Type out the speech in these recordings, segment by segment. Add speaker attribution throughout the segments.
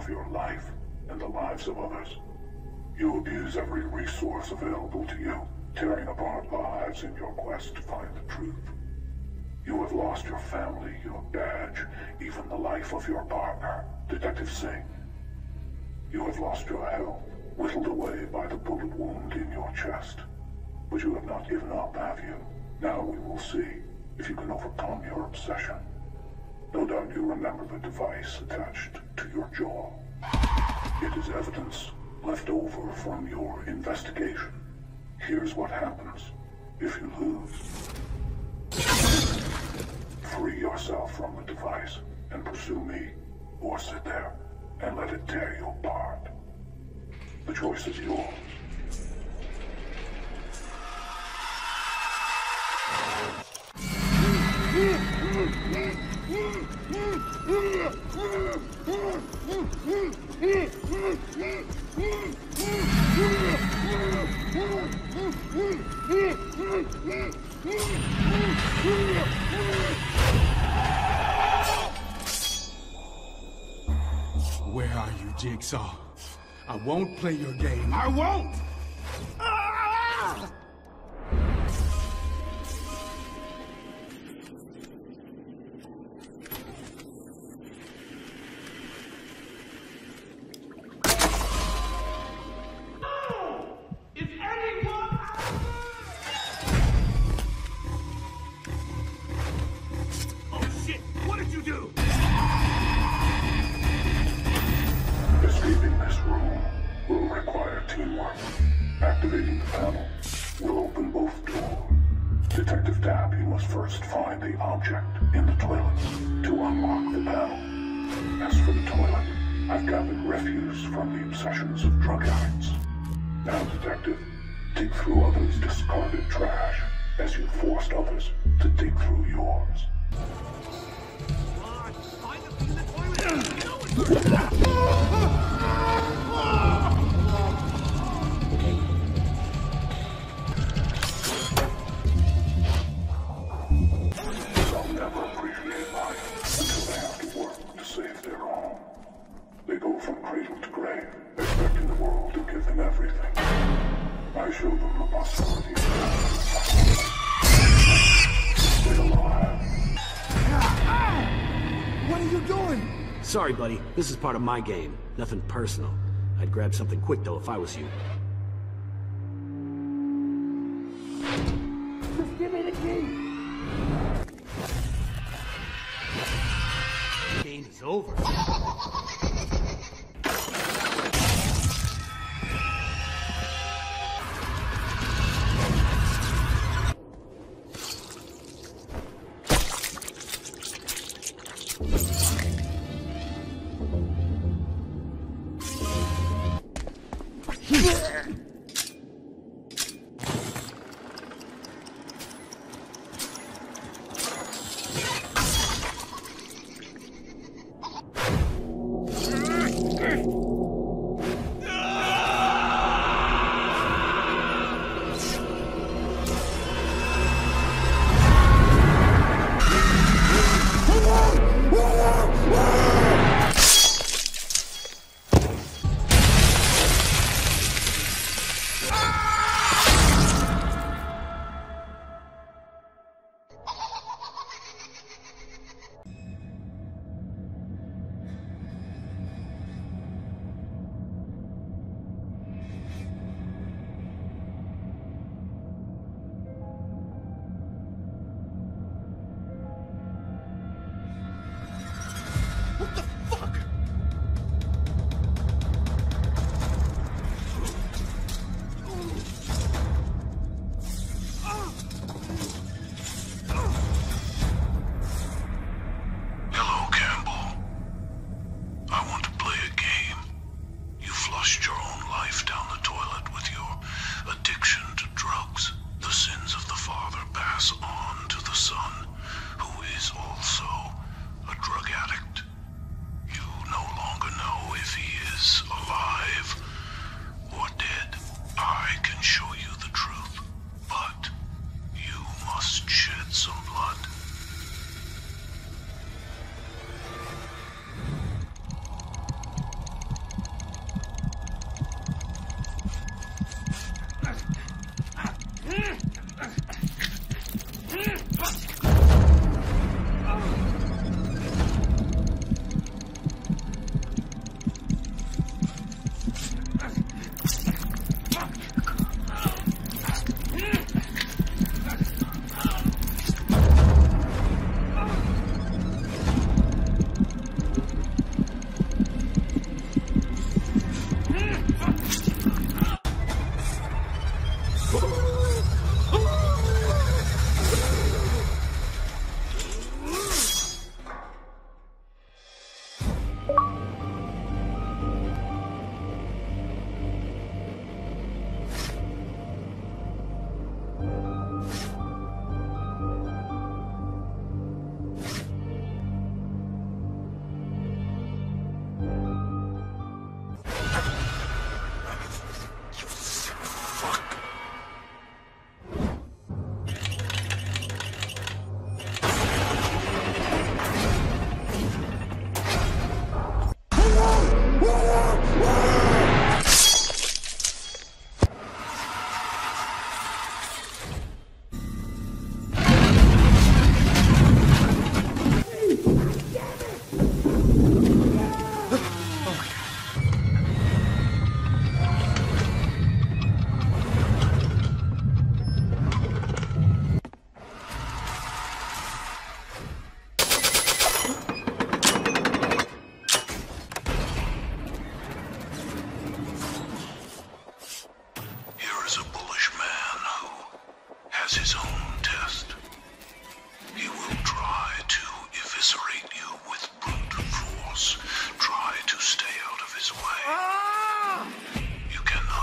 Speaker 1: of your life and the lives of others. You abuse every resource available to you, tearing apart lives in your quest to find the truth. You have lost your family, your badge, even the life of your partner, Detective Singh. You have lost your health, whittled away by the bullet wound in your chest. But you have not given up, have you? Now we will see if you can overcome your obsession. No doubt you remember the device attached to your jaw. It is evidence left over from your investigation. Here's what happens if you lose. Free yourself from the device and pursue me, or sit there and let it tear you apart. The choice is yours.
Speaker 2: Where are you, Jigsaw? I won't play your game. I won't!
Speaker 1: Escaping this room will require teamwork. Activating the panel will open both doors. Detective Tapp, you must first find the object in the toilet to unlock the panel. As for the toilet, I've gathered refuse from the obsessions of drug addicts. Now, Detective, dig through others' discarded trash as you forced others to dig through yours. Some never appreciate life until they have to work to save their own. They go from cradle to grave, expecting the world to give them everything. I show them the possibility of stay alive.
Speaker 2: What are you doing?
Speaker 3: Sorry, buddy. This is part of my game. Nothing personal. I'd grab something quick, though, if I was you.
Speaker 2: Just give me the key!
Speaker 3: Game is over.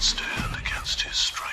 Speaker 1: stand against his strength.